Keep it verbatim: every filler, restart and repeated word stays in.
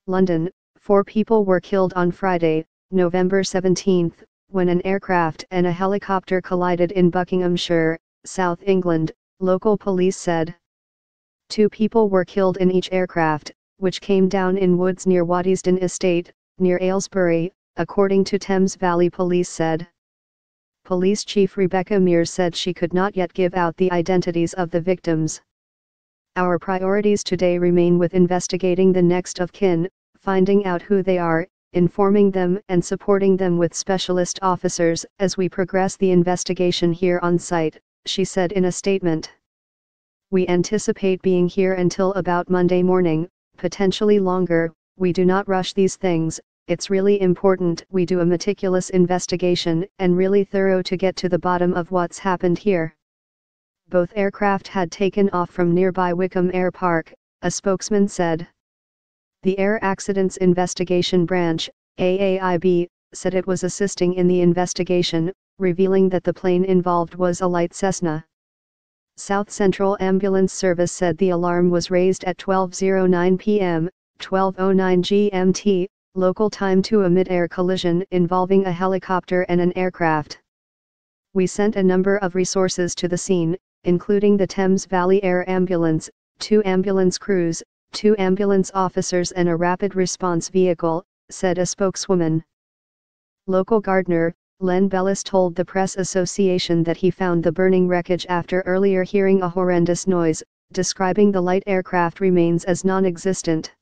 London, four people were killed on Friday, November seventeenth, when an aircraft and a helicopter collided in Buckinghamshire, South England, local police said. Two people were killed in each aircraft, which came down in woods near Waddesdon Estate, near Aylesbury, according to Thames Valley Police said. Police Chief Rebecca Mears said she could not yet give out the identities of the victims. Our priorities today remain with investigating the next of kin, finding out who they are, informing them and supporting them with specialist officers as we progress the investigation here on site, she said in a statement. We anticipate being here until about Monday morning, potentially longer. We do not rush these things. It's really important we do a meticulous investigation and really thorough to get to the bottom of what's happened here. Both aircraft had taken off from nearby Wickham Air Park, a spokesman said. The Air Accidents Investigation Branch, A A I B, said it was assisting in the investigation, revealing that the plane involved was a light Cessna. South Central Ambulance Service said the alarm was raised at twelve oh nine p m, twelve oh nine G M T, local time to a mid-air collision involving a helicopter and an aircraft. We sent a number of resources to the scene, including the Thames Valley Air Ambulance, two ambulance crews, two ambulance officers and a rapid response vehicle, said a spokeswoman. Local gardener, Len Bellis told the Press Association that he found the burning wreckage after earlier hearing a horrendous noise, describing the light aircraft remains as non-existent.